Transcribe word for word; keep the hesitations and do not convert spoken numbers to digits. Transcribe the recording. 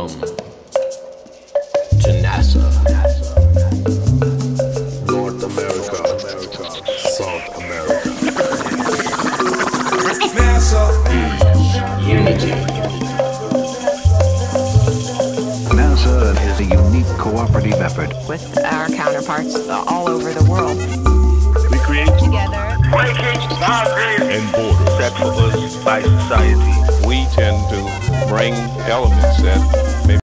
Welcome to NASA, North America, South America. NASA is unity. NASA is a unique cooperative effort with our counterparts all over the world. We create Together, breaking boundaries and borders set for us by society. we tend to bring elements that may